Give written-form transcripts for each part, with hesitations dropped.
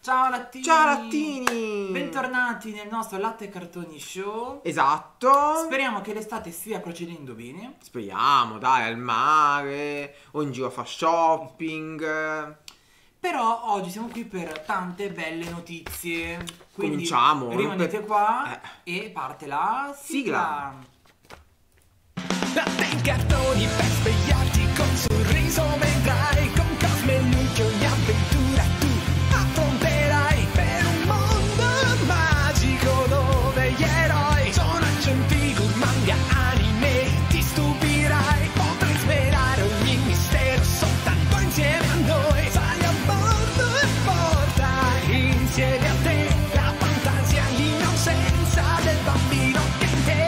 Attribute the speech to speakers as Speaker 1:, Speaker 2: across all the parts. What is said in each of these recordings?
Speaker 1: Ciao Lattini!
Speaker 2: Ciao Lattini!
Speaker 1: Bentornati nel nostro Latte e Cartoni Show.
Speaker 2: Esatto.
Speaker 1: Speriamo che l'estate stia procedendo bene.
Speaker 2: Speriamo, dai, al mare o in giro a fare shopping.
Speaker 1: Però oggi siamo qui per tante belle notizie. Quindi
Speaker 2: Cominciamo.
Speaker 1: rimanete qua e parte la sigla.
Speaker 3: Latte in cartoni per svegliarti con sorriso mentre con Cosme e Luchi ogni avventura tu affronterai per un mondo magico dove gli eroi sono action figure, manga, anime, ti stupirai, potrai svelare ogni mistero soltanto insieme a noi. Sali a bordo e portai insieme a te la fantasia, l'innocenza del bambino che in te.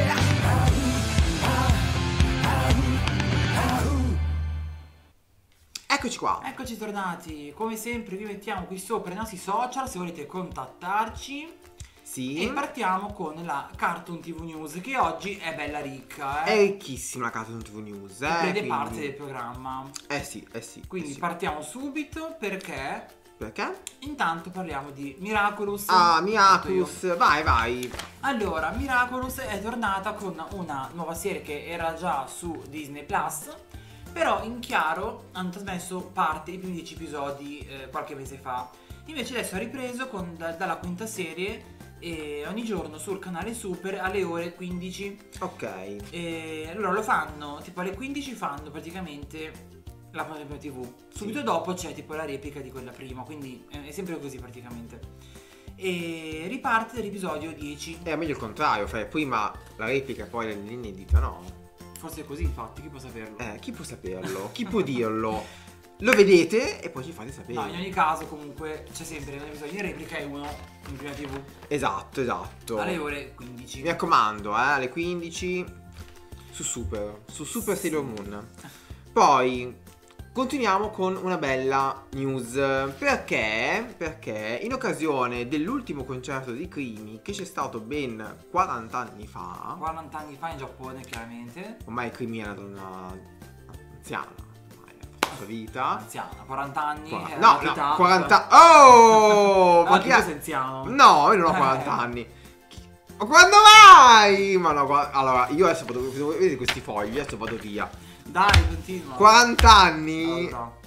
Speaker 2: Eccoci qua.
Speaker 1: Eccoci tornati. Come sempre vi mettiamo qui sopra i nostri social se volete contattarci.
Speaker 2: Sì.
Speaker 1: E partiamo con la Cartoon TV News, che oggi è bella ricca,
Speaker 2: È ricchissima la Cartoon TV News,
Speaker 1: prende
Speaker 2: quindi...
Speaker 1: parte del programma.
Speaker 2: Sì.
Speaker 1: Quindi
Speaker 2: sì.
Speaker 1: partiamo subito perché
Speaker 2: Perché?
Speaker 1: intanto parliamo di Miraculous.
Speaker 2: Miraculous. Vai.
Speaker 1: Allora, Miraculous è tornata con una nuova serie che era già su Disney Plus, però in chiaro hanno trasmesso parte dei primi 10 episodi qualche mese fa. Invece adesso ha ripreso dalla quinta serie e ogni giorno sul canale Super alle ore 15.
Speaker 2: Ok.
Speaker 1: E allora lo fanno, tipo alle 15 fanno praticamente la prima TV. Subito dopo c'è tipo la replica di quella prima, quindi è sempre così praticamente. E riparte dall'episodio 10.
Speaker 2: È meglio il contrario, fai prima la replica e poi l'inedita, no?
Speaker 1: Forse è così, infatti, chi può saperlo?
Speaker 2: Chi può saperlo? Chi può dirlo? Lo vedete e poi ci fate sapere.
Speaker 1: No, in ogni caso comunque c'è sempre un episodio in replica e uno in prima TV
Speaker 2: Esatto.
Speaker 1: alle ore 15.
Speaker 2: Mi raccomando, alle 15 su Super Sailor Moon. Poi continuiamo con una bella news. Perché in occasione dell'ultimo concerto di Creamy, che c'è stato ben 40 anni fa.
Speaker 1: 40 anni fa in Giappone, chiaramente.
Speaker 2: Ormai Creamy è una donna anziana, ormai ha la sua vita.
Speaker 1: Anziana, 40 anni.
Speaker 2: No, 40. Oh!
Speaker 1: Ma chi è anziano?
Speaker 2: No, io non ho 40 anni. Ma quando mai? Ma no, allora, io adesso vado. Vedete questi fogli? Adesso vado via.
Speaker 1: Dai, continua.
Speaker 2: 40 anni.
Speaker 1: No.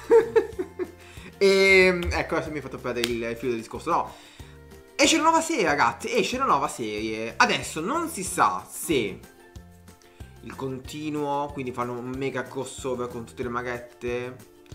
Speaker 2: E ecco, adesso mi hai fatto perdere il filo del discorso. No. Esce una nuova serie, ragazzi. Esce una nuova serie. Adesso non si sa se il continuo, quindi fanno un mega crossover con tutte le maghette.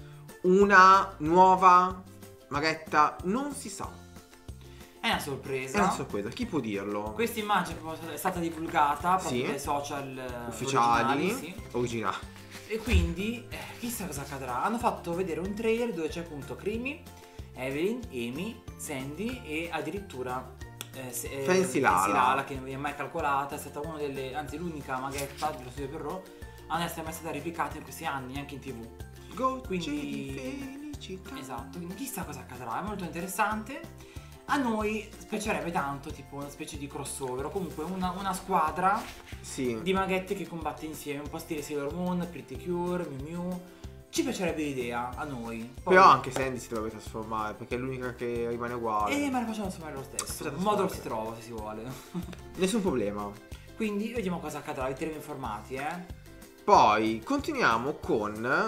Speaker 2: Una nuova maghetta, non si sa.
Speaker 1: È una sorpresa.
Speaker 2: È una sorpresa, chi può dirlo?
Speaker 1: Questa immagine è stata divulgata proprio
Speaker 2: Sì.
Speaker 1: dai social
Speaker 2: Ufficiali,
Speaker 1: originali. E quindi chissà cosa accadrà. Hanno fatto vedere un trailer dove c'è appunto Creamy, Evelyn, Amy, Sandy e addirittura
Speaker 2: Fancy Lala,
Speaker 1: che non viene mai calcolata. È stata una delle, anzi l'unica maghetta dello studio Perrault a non essere mai stata replicata in questi anni anche in TV.
Speaker 2: Quindi di felicità.
Speaker 1: Esatto, quindi chissà cosa accadrà. È molto interessante. A noi piacerebbe tanto tipo una specie di crossover o comunque una squadra di maghette che combatte insieme, un po' stile Sailor Moon, Pretty Cure, Mew Mew. Ci piacerebbe l'idea a noi. Poi...
Speaker 2: Però anche Sandy si dovrebbe trasformare perché è l'unica che rimane uguale.
Speaker 1: ma la facciamo trasformare lo stesso. Un modo lo si trova se si vuole.
Speaker 2: Nessun problema.
Speaker 1: Quindi vediamo cosa accadrà, vi terremo informati,
Speaker 2: Poi continuiamo con,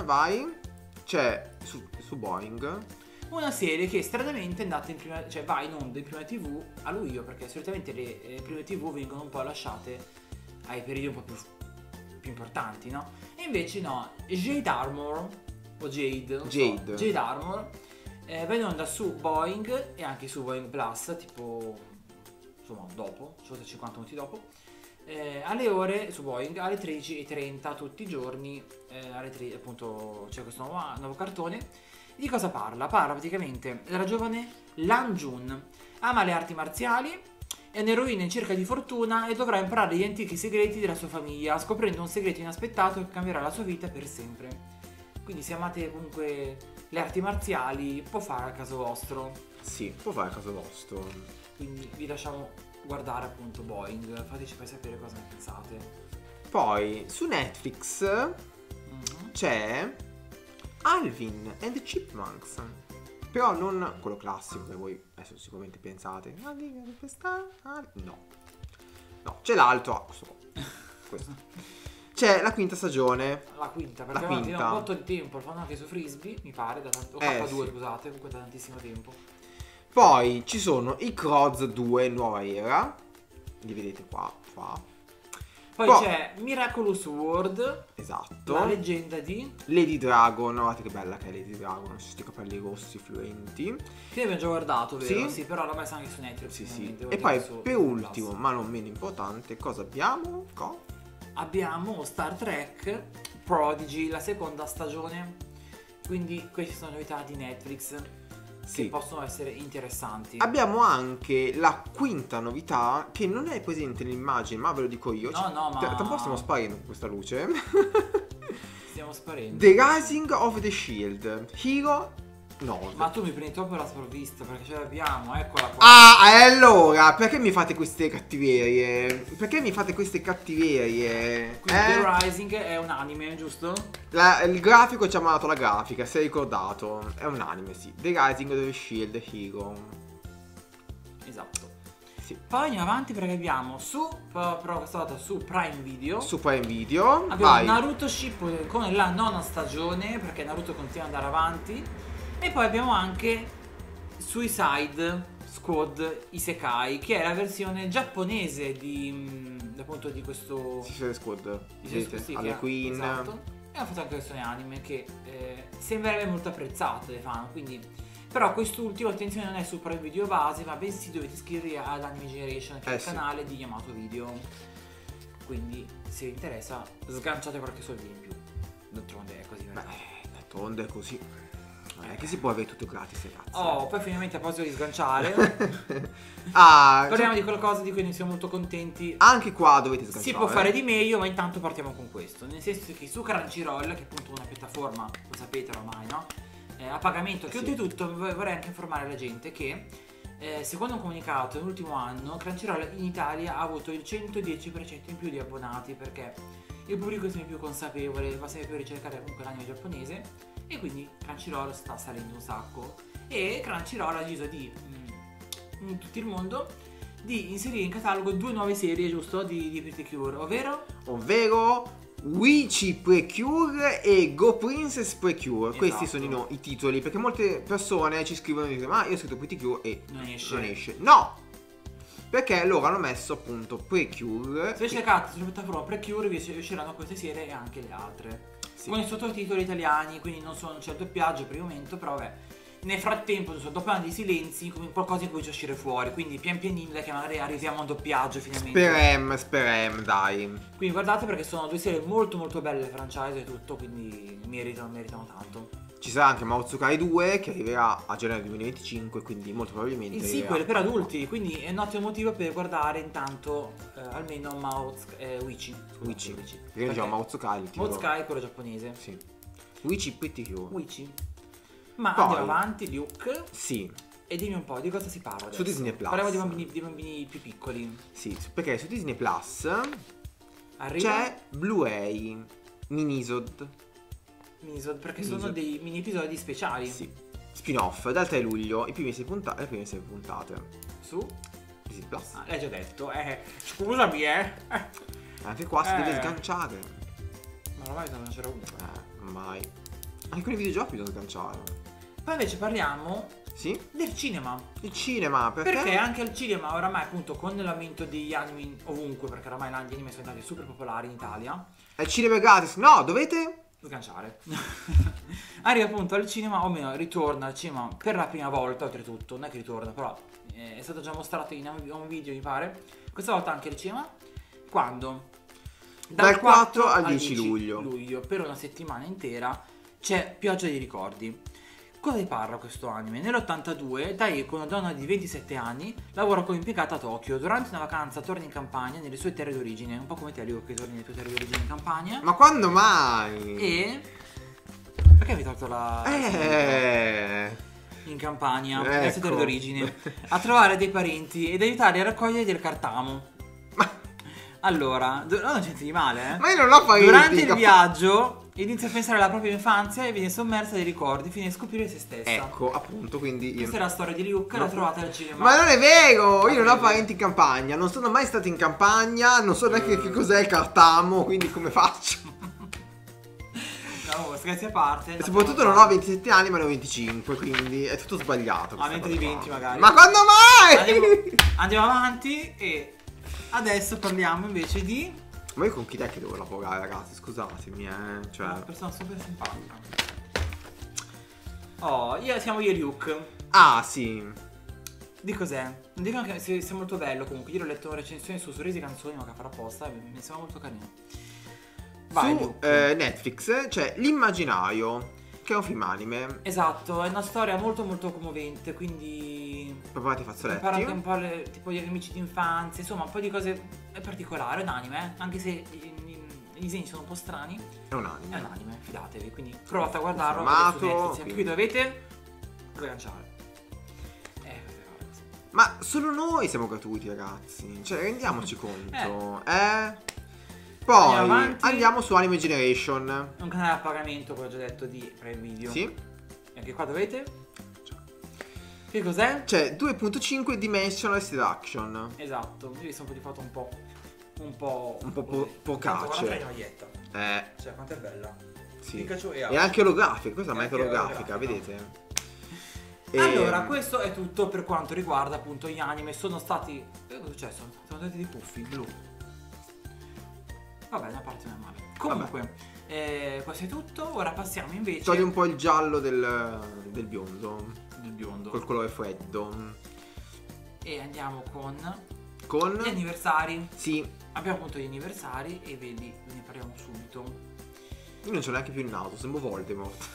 Speaker 2: c'è su Boeing
Speaker 1: una serie che stranamente è andata in prima, cioè va in onda in prima TV a luglio, perché solitamente le prime TV vengono un po' lasciate ai periodi un po' più importanti, no? E invece no, Jade Armor o Jade Armor va in onda su Boeing e anche su Boeing Plus, tipo insomma dopo, solo 50 minuti dopo, alle ore su Boeing alle 13:30 tutti i giorni, alle 3 appunto c'è questo nuovo cartone. Di cosa parla? Parla praticamente della giovane Lan Jun. Ama le arti marziali, è un'eroina in cerca di fortuna e dovrà imparare gli antichi segreti della sua famiglia, scoprendo un segreto inaspettato che cambierà la sua vita per sempre. Quindi se amate comunque le arti marziali può fare a caso vostro.
Speaker 2: Sì, può fare a caso vostro.
Speaker 1: Quindi vi lasciamo guardare appunto Boeing, fateci poi sapere cosa ne pensate.
Speaker 2: Poi su Netflix c'è Alvin and the Chipmunks. Però non quello classico che voi adesso sicuramente pensate. No. No, c'è l'altro. Questo. C'è la quinta stagione.
Speaker 1: La quinta, perché
Speaker 2: La
Speaker 1: avanti
Speaker 2: quinta.
Speaker 1: da un botto di tempo, lo fanno anche su Frisbee, mi pare, o K2
Speaker 2: sì.
Speaker 1: scusate, comunque da tantissimo tempo.
Speaker 2: Poi ci sono i Croz 2 Nuova Era. Li vedete qua.
Speaker 1: Poi
Speaker 2: Poi-
Speaker 1: c'è Miraculous World,
Speaker 2: Esatto.
Speaker 1: la leggenda di...
Speaker 2: Lady Dragon. Guardate che bella che è Lady Dragon. Questi capelli rossi fluenti.
Speaker 1: Che abbiamo già guardato, vero?
Speaker 2: Sì.
Speaker 1: Sì, però l'ho messa anche su Netflix.
Speaker 2: Sì, sì.
Speaker 1: finalmente,
Speaker 2: E
Speaker 1: guardiamo
Speaker 2: poi
Speaker 1: su
Speaker 2: per
Speaker 1: Disney
Speaker 2: ultimo,
Speaker 1: Plus.
Speaker 2: ma non meno importante, cosa abbiamo?
Speaker 1: Abbiamo Star Trek Prodigy, la seconda stagione. Quindi queste sono novità di Netflix
Speaker 2: Sì.
Speaker 1: che possono essere interessanti.
Speaker 2: Abbiamo anche la quinta novità che non è presente nell'immagine, ma ve lo dico io.
Speaker 1: No, ma-
Speaker 2: Tra un po' stiamo sparendo con questa luce.
Speaker 1: Stiamo sparendo.
Speaker 2: The Rising of the Shield. Hero 9.
Speaker 1: Ma tu mi prendi troppo la sprovvista perché ce l'abbiamo, eccola qua.
Speaker 2: Ah, e allora, perché mi fate queste cattiverie? Perché mi fate queste cattiverie?
Speaker 1: Quindi The Rising è un anime, giusto?
Speaker 2: Il grafico ci ha mandato la grafica, si è ricordato. È un anime, sì. The Rising of the Shield Hero.
Speaker 1: Esatto.
Speaker 2: Sì.
Speaker 1: Poi andiamo avanti perché abbiamo però questa volta su Prime Video.
Speaker 2: Su Prime Video.
Speaker 1: Abbiamo
Speaker 2: Vai.
Speaker 1: Naruto Shippuden con la nona stagione perché Naruto continua ad andare avanti. E poi abbiamo anche Suicide Squad Isekai, che è la versione giapponese di appunto di questo
Speaker 2: Suicide Squad.
Speaker 1: di
Speaker 2: Vedete?
Speaker 1: sì,
Speaker 2: Harley
Speaker 1: che-
Speaker 2: Quinn.
Speaker 1: esatto. E hanno fatto anche la versione anime che sembrerebbe molto apprezzata dai fan, quindi però quest'ultimo, attenzione, non è su Prime Video base, ma bensì dovete iscrivervi ad Anime Generation, che è il
Speaker 2: sì.
Speaker 1: canale di Yamato Video. Quindi se vi interessa sganciate qualche soldino in più. D'altronde è così,
Speaker 2: Beh,
Speaker 1: vero?
Speaker 2: d'altronde è così. Non è che si può avere tutto gratis, ragazzi.
Speaker 1: Oh, poi finalmente a proposito di sganciare,
Speaker 2: Ah,
Speaker 1: parliamo di qualcosa di cui noi siamo molto contenti.
Speaker 2: anche qua dovete sganciare.
Speaker 1: Si può fare di meglio, ma intanto partiamo con questo. Nel senso che su Crunchyroll, che è appunto una piattaforma, lo sapete ormai, no? A pagamento, che
Speaker 2: Sì.
Speaker 1: oltretutto vorrei anche informare la gente che secondo un comunicato nell'ultimo anno Crunchyroll in Italia ha avuto il 110% in più di abbonati perché il pubblico è sempre più consapevole, va sempre più a ricercare comunque l'anime giapponese e quindi Crunchyroll sta salendo un sacco e Crunchyroll ha deciso di in tutto il mondo di inserire in catalogo 2 nuove serie, giusto, di Pretty Cure,
Speaker 2: Ovvero Witchy Precure e Go Princess Precure.
Speaker 1: Esatto.
Speaker 2: Questi sono i titoli, perché molte persone ci scrivono e dicono ma io ho scritto Pretty Cure e
Speaker 1: non esce.
Speaker 2: non esce. No! Perché loro hanno messo appunto Precure.
Speaker 1: Se cercate sulla piattaforma Precure vi usciranno queste serie e anche le altre.
Speaker 2: Sì.
Speaker 1: Con i sottotitoli italiani, quindi non c'è il doppiaggio per il momento, però vabbè. Nel frattempo, dopo anni di silenzi, qualcosa comincia a uscire fuori. Quindi pian pianino che magari arriviamo a un doppiaggio finalmente.
Speaker 2: Sperem, dai.
Speaker 1: Quindi guardate perché sono 2 serie molto molto belle, le franchise e tutto, quindi meritano tanto.
Speaker 2: Ci sarà anche Maozukai 2 che arriverà a gennaio 2025, quindi molto probabilmente
Speaker 1: Il
Speaker 2: arriverà.
Speaker 1: sequel per adulti, quindi è un ottimo motivo per guardare intanto almeno Witchy.
Speaker 2: Witchy.
Speaker 1: Witchy.
Speaker 2: Perché diciamo Maozukai il titolo.
Speaker 1: Maozukai è quello giapponese.
Speaker 2: Sì. Witchy Pretty Cure.
Speaker 1: Witchy. Ma
Speaker 2: Poi-
Speaker 1: andiamo avanti, Luke,
Speaker 2: Sì.
Speaker 1: e dimmi un po' di cosa si parla adesso.
Speaker 2: Su Disney Plus.
Speaker 1: Parliamo di bambini più piccoli.
Speaker 2: Sì, perché su Disney Plus
Speaker 1: Arriva
Speaker 2: c'è Blu-ray Minisod.
Speaker 1: Minisod, perché
Speaker 2: Minisod.
Speaker 1: sono dei mini episodi speciali.
Speaker 2: Sì. Spin-off dal 3 luglio, le prime 6 puntate.
Speaker 1: Su?
Speaker 2: Disney Plus.
Speaker 1: Ah, l'hai già detto. Scusami,
Speaker 2: Anche qua si deve
Speaker 1: Eh.
Speaker 2: sganciare.
Speaker 1: Ma ormai non c'era uno.
Speaker 2: Ormai. Anche con i videogiochi bisogna sganciare.
Speaker 1: Poi invece parliamo
Speaker 2: Sì?
Speaker 1: del cinema.
Speaker 2: Il cinema, perché?
Speaker 1: Perché anche al cinema oramai appunto con l'aumento degli anime ovunque, perché oramai gli anime sono diventati super popolari in Italia,
Speaker 2: È il cinema gratis. No, dovete?
Speaker 1: sganciare. Arriva appunto al cinema, o meno ritorna al cinema per la prima volta, oltretutto, non è che ritorna, però è stato già mostrato in un video mi pare, questa volta anche al cinema, quando?
Speaker 2: Dal 4 al 10 luglio.
Speaker 1: Per una settimana intera c'è Pioggia di ricordi. Cosa ne parla questo anime? Nell'82 Taeko, una donna di 27 anni, lavora come impiegata a Tokyo. Durante una vacanza torna in campagna nelle sue terre d'origine, un po' come te, Leo, che torni nelle tue terre d'origine in campagna.
Speaker 2: Ma quando mai?
Speaker 1: E perché mi hai tolto la in campagna, nelle sue terre
Speaker 2: Ecco.
Speaker 1: d'origine, a trovare dei parenti ed aiutarli a raccogliere del cartamo.
Speaker 2: Ma,
Speaker 1: Allora, non c'è niente di male,
Speaker 2: ma io non ho parenti.
Speaker 1: Durante il viaggio Inizia a pensare alla propria infanzia e viene sommersa dai ricordi, fino a scoprire se stessa.
Speaker 2: Ecco, appunto, quindi io...
Speaker 1: Questa è la storia di Luke, la trovate al cinema.
Speaker 2: Ma non è vero! Io non ho
Speaker 1: vedi?
Speaker 2: parenti in campagna, non sono mai stato in campagna, non so neanche che cos'è il cartamo, quindi come faccio?
Speaker 1: No, scherzi a parte.
Speaker 2: E soprattutto non ho 27 anni ma ne ho 25, quindi è tutto sbagliato.
Speaker 1: A
Speaker 2: questa
Speaker 1: mente di
Speaker 2: cosa
Speaker 1: 20
Speaker 2: qua.
Speaker 1: magari.
Speaker 2: Ma quando mai?
Speaker 1: Andiamo avanti e adesso parliamo invece di
Speaker 2: Ma io con chi è che devo lavorare, ragazzi? Scusatemi, cioè...
Speaker 1: una persona super simpatica. Oh, siamo io e Luke.
Speaker 2: Ah, sì.
Speaker 1: Di cos'è? Non dico anche se è molto bello comunque. Io ho letto una recensione su Sorrisi Canzoni, ma che farà apposta, mi sembra molto carino. Vai,
Speaker 2: Su
Speaker 1: Luke.
Speaker 2: Netflix c'è L'Immaginario, che è un film anime.
Speaker 1: Esatto, è una storia molto molto commovente, quindi
Speaker 2: Preparati i
Speaker 1: impara anche un
Speaker 2: fazzoletti.
Speaker 1: po' tipo gli amici d'infanzia, insomma un po' di cose. È particolare, è un anime, anche se i disegni sono un po' strani.
Speaker 2: È un anime.
Speaker 1: È un anime, fidatevi, quindi provate a guardarlo.
Speaker 2: Formato,
Speaker 1: vedete su Netflix.
Speaker 2: quindi-
Speaker 1: Qui dovete agganciare. Queste cose.
Speaker 2: Ma solo noi siamo gratuiti, ragazzi. Cioè, rendiamoci conto. Poi
Speaker 1: Andiamo avanti.
Speaker 2: andiamo su Anime Generation.
Speaker 1: È un canale a pagamento, come ho già detto, di Prime Video.
Speaker 2: Sì.
Speaker 1: E anche qua dovete. Che cos'è?
Speaker 2: C'è 2.5 Dimensional Seduction.
Speaker 1: Esatto, io ho visto un po' di foto un po'.
Speaker 2: Pocace.
Speaker 1: Guarda la maglietta.
Speaker 2: Cioè,
Speaker 1: Quanto è bella.
Speaker 2: sì.
Speaker 1: Pikachu e
Speaker 2: E anche olografica, questa è
Speaker 1: E
Speaker 2: una
Speaker 1: anche
Speaker 2: olografica,
Speaker 1: olografica.
Speaker 2: vedete?
Speaker 1: Allora, questo è tutto per quanto riguarda appunto gli anime. Sono stati. Cosa è successo? Sono stati dei puffi blu. Vabbè, una parte non è male. Comunque, questo è tutto. Ora passiamo invece
Speaker 2: Togli un po' il giallo del biondo,
Speaker 1: del biondo.
Speaker 2: col colore freddo.
Speaker 1: E andiamo con
Speaker 2: Con...
Speaker 1: gli anniversari.
Speaker 2: Sì,
Speaker 1: Abbiamo appunto gli anniversari e vedi, ne parliamo subito.
Speaker 2: io non ce l'ho neanche più in auto, sembro Voldemort.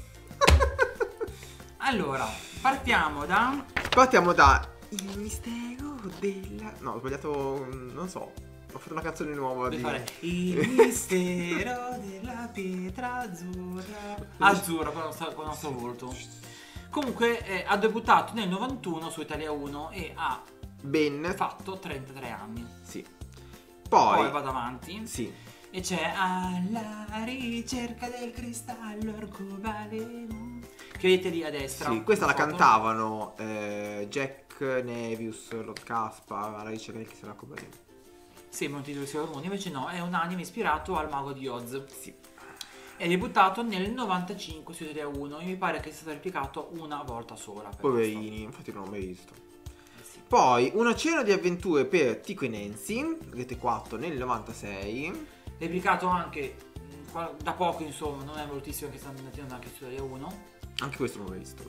Speaker 1: Allora, partiamo da.
Speaker 2: Partiamo da Il mistero della... No, ho sbagliato, non so. Ho fatto una canzone nuova
Speaker 1: Devi
Speaker 2: di...
Speaker 1: fare il mistero della pietra azzurra. Azzurra con il nostro volto. Comunque ha debuttato nel 91 su Italia 1 e ha
Speaker 2: Ben...
Speaker 1: fatto 33 anni.
Speaker 2: Sì.
Speaker 1: Poi
Speaker 2: Poi...
Speaker 1: vado avanti.
Speaker 2: Sì.
Speaker 1: E c'è Alla ricerca del cristallo arcobaleno. Che vedete lì a destra.
Speaker 2: Sì, questa la
Speaker 1: foto.
Speaker 2: cantavano Jack Nevius, Lord Caspar, alla ricerca del cristallo arcobaleno.
Speaker 1: Sembra un titolo di Sailor Moon, invece no, è un anime ispirato al mago di Oz.
Speaker 2: Sì.
Speaker 1: È debuttato nel 95 su Italia 1 e mi pare che sia stato replicato una volta sola. per
Speaker 2: Poverini, infatti non l'ho mai visto.
Speaker 1: questo. Sì.
Speaker 2: Poi Una cena di avventure per Tico e Nancy, rete 4 nel 96.
Speaker 1: Replicato anche da poco, insomma, non è moltissimo che stanno mettendo anche su Italia 1.
Speaker 2: Anche questo non l'ho visto.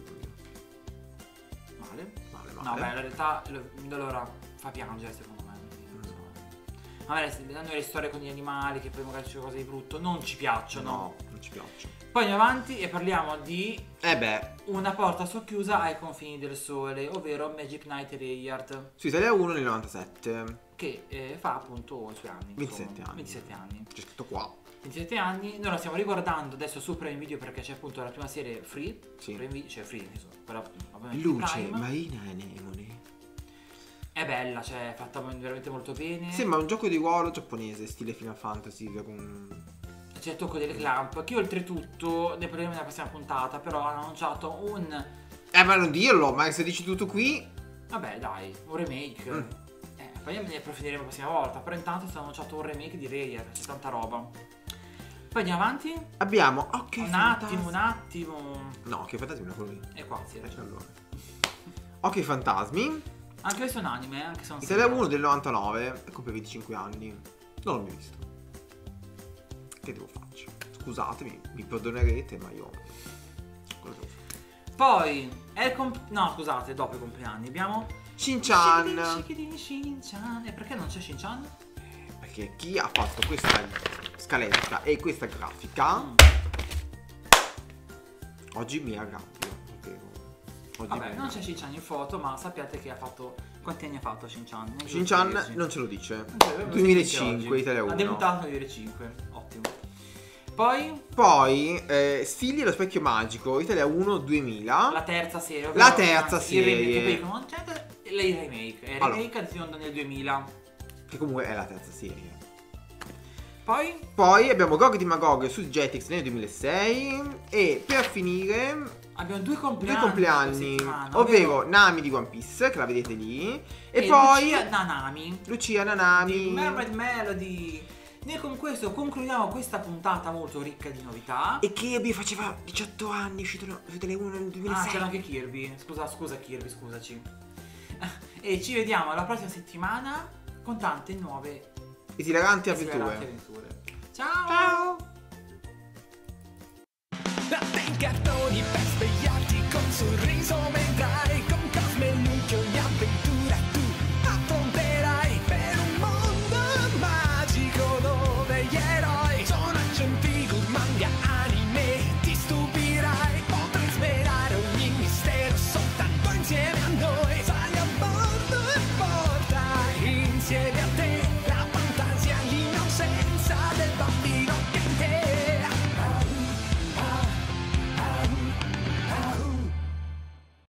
Speaker 1: Male.
Speaker 2: Male,
Speaker 1: No,
Speaker 2: male.
Speaker 1: beh, in realtà allora fa piangere secondo me. Non so. Magari danno le storie con gli animali che poi magari c'è qualcosa di brutto, non ci piacciono.
Speaker 2: No, non ci piace.
Speaker 1: Poi andiamo avanti e parliamo di
Speaker 2: Beh,
Speaker 1: Una porta socchiusa ai confini del sole, ovvero Magic Knight Rayard,
Speaker 2: su Italia 1 nel 97.
Speaker 1: che fa appunto i suoi anni.
Speaker 2: 27
Speaker 1: insomma,
Speaker 2: anni.
Speaker 1: 27 anni.
Speaker 2: C'è scritto qua.
Speaker 1: 27 anni, noi la stiamo riguardando adesso su Prime Video perché c'è appunto la prima serie free.
Speaker 2: Sì.
Speaker 1: Prime Video, cioè free, insomma, quella ovviamente
Speaker 2: Luce,
Speaker 1: Prime.
Speaker 2: marina e anemone.
Speaker 1: È bella, cioè è fatta veramente molto bene.
Speaker 2: Sembra un gioco di ruolo giapponese, stile Final Fantasy con...
Speaker 1: C'è il tocco delle clamp, che oltretutto ne parleremo nella prossima puntata, però hanno annunciato un...
Speaker 2: ma non dirlo, ma se dici tutto qui...
Speaker 1: Vabbè dai, un remake. Poi ne approfondiremo la prossima volta, però intanto è stato annunciato un remake di Rayard, c'è tanta roba. Poi andiamo avanti.
Speaker 2: Abbiamo Occhi
Speaker 1: Un
Speaker 2: Fantasmi.
Speaker 1: attimo.
Speaker 2: No, Occhi Fantasmi non è quello lì.
Speaker 1: E qua sì.
Speaker 2: Allora. Occhi Fantasmi.
Speaker 1: Anche questo è un anime, anche se non si
Speaker 2: Italia
Speaker 1: vede.
Speaker 2: 1 del 99, ecco per 25 anni. Non l'ho mai visto. Che devo farci? Scusatemi, mi perdonerete, ma io... Cosa devo fare?
Speaker 1: Poi è il no, scusate, dopo i compleanni abbiamo
Speaker 2: Shin-chan.
Speaker 1: Shikidin Shin-chan. E perché non c'è Shin-chan?
Speaker 2: Perché chi ha fatto questa scaletta e questa grafica oggi mi arrabbio. Oggi
Speaker 1: Vabbè,
Speaker 2: mi
Speaker 1: non c'è
Speaker 2: arrabbio.
Speaker 1: Shin-chan in foto, ma sappiate che ha fatto... Quanti anni ha fatto Shin-chan? Non
Speaker 2: Shin-chan
Speaker 1: so se
Speaker 2: non ce lo dice.
Speaker 1: oggi.
Speaker 2: 2005, Italia 1.
Speaker 1: Ha debuttato nel 2005, ottimo. Poi
Speaker 2: Poi Sfigli e lo specchio magico, Italia 1 2000.
Speaker 1: la terza serie.
Speaker 2: La
Speaker 1: ovvero,
Speaker 2: terza
Speaker 1: anzi, il remake,
Speaker 2: serie.
Speaker 1: che poi dicono, c'è il remake. È il
Speaker 2: Allora.
Speaker 1: remake azione nel 2000.
Speaker 2: Che comunque è la terza serie. Poi abbiamo Gog di Magog su Jetix nel 2006. E per finire
Speaker 1: abbiamo due compleanni,
Speaker 2: due compleanni,
Speaker 1: settimana,
Speaker 2: ovvero Nami di One Piece, che la vedete lì, e poi Lucia Nanami
Speaker 1: di Mermaid Melody. Noi con questo concludiamo questa puntata molto ricca di novità.
Speaker 2: E Kirby faceva 18 anni, è uscito su Tele 1 nel 2006.
Speaker 1: Ah, c'era anche Kirby. Scusa Kirby, scusaci. E ci vediamo la prossima settimana con tante nuove
Speaker 2: esileranti avventure.
Speaker 1: Ciao!
Speaker 2: Ciao!
Speaker 3: Date i cartoni per svegliarti con sorriso mentre